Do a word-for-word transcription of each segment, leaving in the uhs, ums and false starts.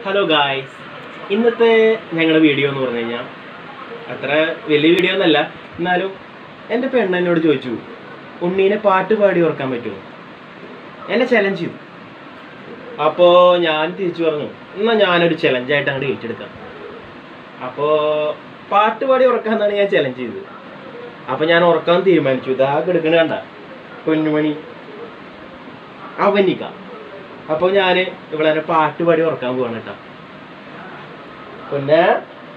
Hello guys, ഇന്നത്തെ ഞങ്ങളുടെ video എന്ന് പറഞ്ഞു കഴിഞ്ഞാൽ അത്ര വലിയ വീഡിയോ ഒന്നല്ല. എന്നാലും എൻ്റെ പെണ്ണ് എന്നോട് ചോദിച്ചു, ഉണ്ണീനെ പാട്ട് പാടി ഓർക്കാൻ പറ്റുമോ? എന്നെ ചലഞ്ച് ചെയ്തു. അപ്പോൾ ഞാൻ തിരിച്ചു പറഞ്ഞു, എന്നാൽ ഞാനൊരു ചലഞ്ചായിട്ട് അങ്ങോട്ട് ഏറ്റെടുക്കാം. അപ്പോൾ പാട്ട് പാടി ഉറക്കാമെന്നാണ് ഞാൻ ചലഞ്ച് ചെയ്തത്. അപ്പോൾ ഞാൻ ഉറക്കാൻ തീരുമാനിച്ചു. ഇതാ കിടക്കണ കണ്ട പൊന്നുമണി അവനിക. അപ്പോൾ ഞാൻ ഇവിടെ പാട്ട് പാടി ഉറക്കാൻ പോവാണ് കേട്ടോ. പിന്നെ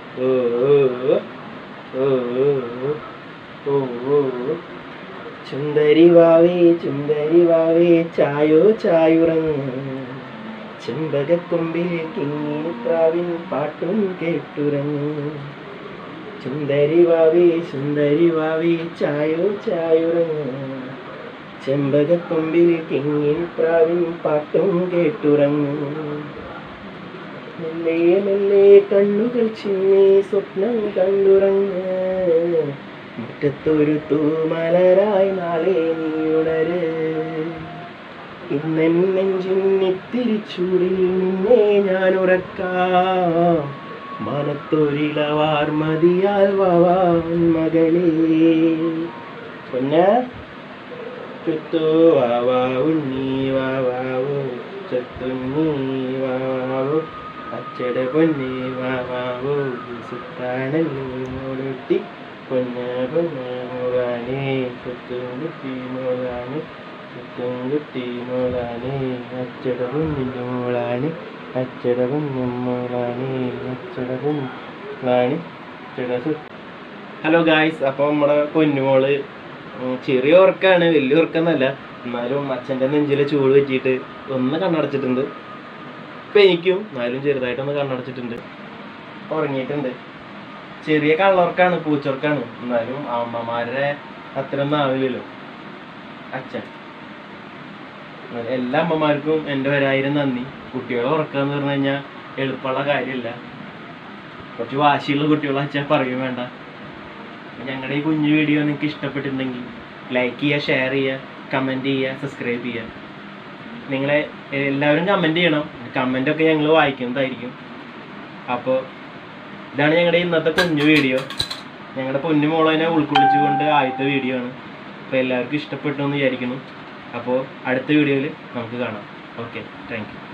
ചുന്ദരി വാവേ ചുന്ദരി വാവേ ചായോ ചായുറങ്ങ്, ചെമ്പകക്കൊമ്പിൽ കിങ്ങിണിപ്രാവിൻ പാട്ടും കേട്ടുറങ്ങ്. ചുന്ദരി വാവേ സുന്ദരി വാവേ ചായോ ചായുറങ്ങ്, ചെമ്പകക്കൊമ്പിൽ കിങ്ങിണിപ്രാവിൻ പാട്ടും കേട്ടുറങ്ങ്. മെല്ലെ മെല്ലെ കണ്ണുകൾ ചിമ്മി സ്വപ്നം കണ്ടുറങ്ങ്, മുറ്റത്തൊരു തൂമലരായി നാളെ നീ ഉണര്. ഇന്നെൻ നെഞ്ചിന്നിത്തിരി ചൂടിൽ നിന്നെ ഞാൻ ഉറക്കാം, മനത്തൊരിളവാർ മതിയാൽ വാവാൻ മകളേ. പൊന്നെ ചുത്തോ വാവാ ഉണ്ണി വാവാവോ, ചത്തുണ്ണി വാവാവോ, അച്ചട പൊന്നെ വാവാവോ, സുത്താണല്ലേ മോളൊട്ടി പൊന്ന പൊന്ന മോളാനേ, ചുത്തും കുട്ടി മോളാനേ, ചുത്തും കുട്ടി മോളാനേ, അച്ചട പൊന്നിൻ്റെ മോളാനേ, അച്ചട പൊന്നും മോളാനേ, അച്ചട പൊന്നാണി അച്ചട സു. ഹലോ ഗായ്സ്, അപ്പോൾ നമ്മുടെ പൊന്നുമോള് ചെറിയ ഉറക്കാണ്, വലിയ ഉറക്കമെന്നല്ല. എന്നാലും അച്ഛൻ്റെ നെഞ്ചിലെ ചൂട് വെച്ചിട്ട് ഒന്ന് കണ്ണടച്ചിട്ടുണ്ട്. ഇപ്പം എനിക്കും എന്നാലും ചെറുതായിട്ടൊന്ന് കണ്ണടച്ചിട്ടുണ്ട്, ഉറങ്ങിയിട്ടുണ്ട്. ചെറിയ കള്ളുറക്കാണ്, പൂച്ചുറക്കാണ്. എന്നാലും അമ്മമാരുടെ അത്രയൊന്നും ആവില്ലല്ലോ അച്ഛൻ. എല്ലാ അമ്മമാർക്കും എൻ്റെ ഒരായിരം നന്ദി. കുട്ടികളെ ഉറക്കുക എന്ന് പറഞ്ഞു കഴിഞ്ഞാൽ എളുപ്പമുള്ള കാര്യമല്ല. കുറച്ച് വാശിയുള്ള കുട്ടികളെ അച്ഛൻ പറയും വേണ്ട. ഞങ്ങളുടെ ഈ കുഞ്ഞു വീഡിയോ നിങ്ങൾക്ക് ഇഷ്ടപ്പെട്ടിട്ടുണ്ടെങ്കിൽ ലൈക്ക് ചെയ്യുക, ഷെയർ ചെയ്യുക, കമൻറ്റ് ചെയ്യുക, സബ്സ്ക്രൈബ് ചെയ്യുക. നിങ്ങളെ എല്ലാവരും കമൻറ്റ് ചെയ്യണം. കമൻറ്റൊക്കെ ഞങ്ങൾ വായിക്കുന്നതായിരിക്കും. അപ്പോൾ ഇതാണ് ഞങ്ങളുടെ ഇന്നത്തെ കുഞ്ഞു വീഡിയോ. ഞങ്ങളുടെ പൊന്നു മോളതിനെ ഉൾക്കൊള്ളിച്ചുകൊണ്ട് ആദ്യത്തെ വീഡിയോ ആണ്. അപ്പോൾ എല്ലാവർക്കും ഇഷ്ടപ്പെട്ടു എന്ന് വിചാരിക്കുന്നു. അപ്പോൾ അടുത്ത വീഡിയോയിൽ നമുക്ക് കാണാം. Okay, thank U.